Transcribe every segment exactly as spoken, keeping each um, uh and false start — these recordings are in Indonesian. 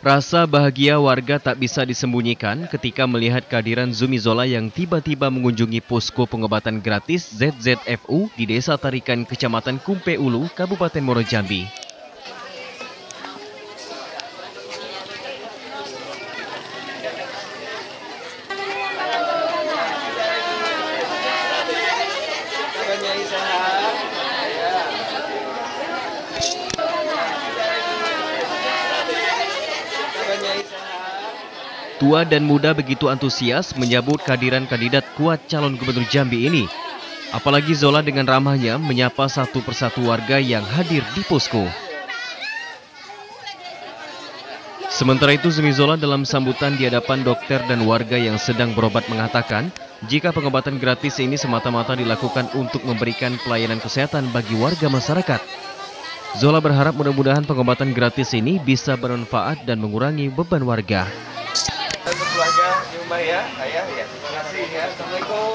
Rasa bahagia warga tak bisa disembunyikan ketika melihat kehadiran Zumi Zola yang tiba-tiba mengunjungi posko pengobatan gratis Z Z F U di Desa Tarikan, Kecamatan Kumpe Ulu, Kabupaten Muaro Jambi. Tua dan muda begitu antusias menyambut kehadiran kandidat kuat calon gubernur Jambi ini. Apalagi Zola dengan ramahnya menyapa satu persatu warga yang hadir di posko. Sementara itu Zumi Zola dalam sambutan di hadapan dokter dan warga yang sedang berobat mengatakan, jika pengobatan gratis ini semata-mata dilakukan untuk memberikan pelayanan kesehatan bagi warga masyarakat. Zola berharap mudah-mudahan pengobatan gratis ini bisa bermanfaat dan mengurangi beban warga. Untuk keluarga di rumah ya, ayah ya. Terima kasih ya. Assalamualaikum.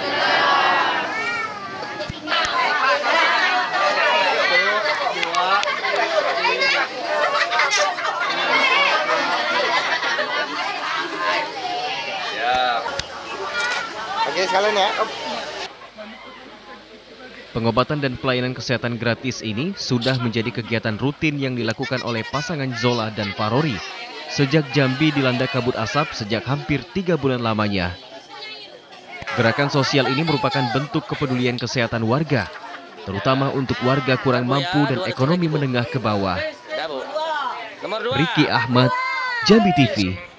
Ya. Oke sekalian ya. Pengobatan dan pelayanan kesehatan gratis ini sudah menjadi kegiatan rutin yang dilakukan oleh pasangan Zola dan Farori sejak Jambi dilanda kabut asap sejak hampir tiga bulan lamanya. Gerakan sosial ini merupakan bentuk kepedulian kesehatan warga, terutama untuk warga kurang mampu dan ekonomi menengah ke bawah. Riki Ahmad, Jambi T V.